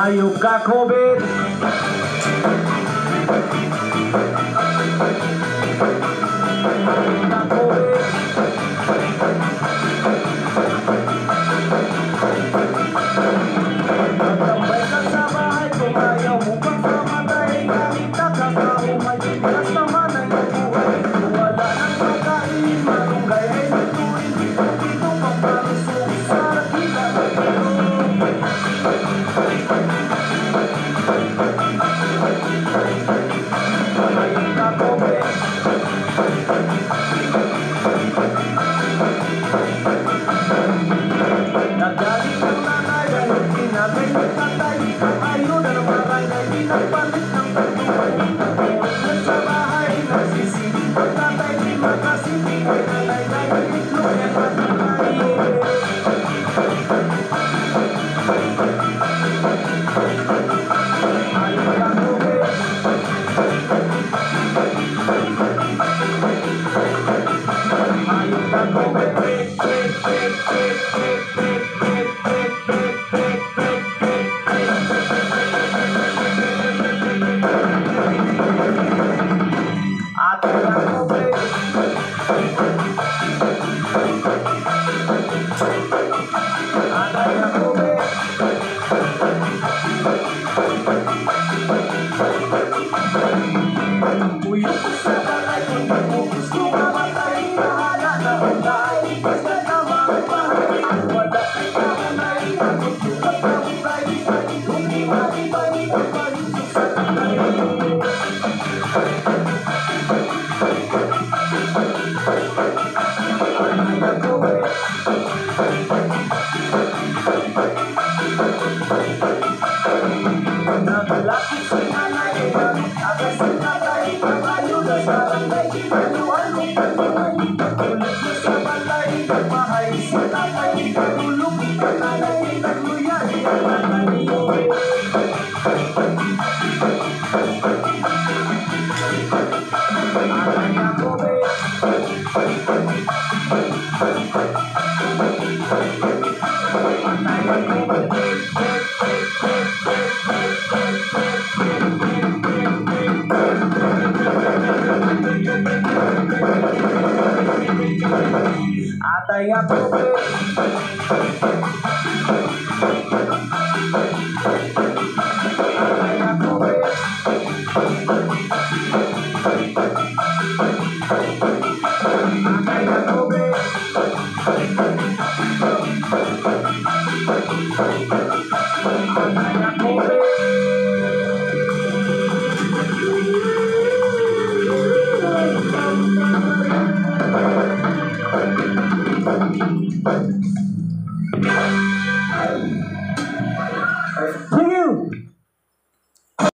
Hayop ka, COVID. Hayop ka, COVID. Magtambay ka sa bahay kung ayaw mo pang kamatay. Kahit nakakaumay, bigas naman ang buhay. Wala nang makain, malunggay ay natuloy. Dito pang palusog sa kita ng hayop ka, COVID. Nagalit ang nanay dahil tinagay ng tatay. Ayun ang bahay na pinagpalit ng pagbuhay. Nagpunan sa bahay, nagsisilip ang tatay. Di makasipin ay nanay dahil itlog yan at nanay. Hayop ka, COVID. Hayop ka, COVID. Atay ka, COVID. Atay ka, COVID. Uyok ko sa balay kung di mo gusto mamatay. Bahala na hulay, basta tamang bahay. Wala kay kaunay, takot lupat na hulay. Kung di matibay, pagpayusok sa tatay. Atay ka, COVID. Nagalakit si nanay, agad si tatay. Kabayo na sa barangay, ano-ano pagbuhay. Ulit na sa balay, nagmahay si tatay. Nagulog ang nanay, nagluyan ang nanay. Atay ka, COVID. Atay ka, COVID. Atay ka, COVID. Atay ka, COVID. Atay ka, COVID. Atay ka, COVID. Hey.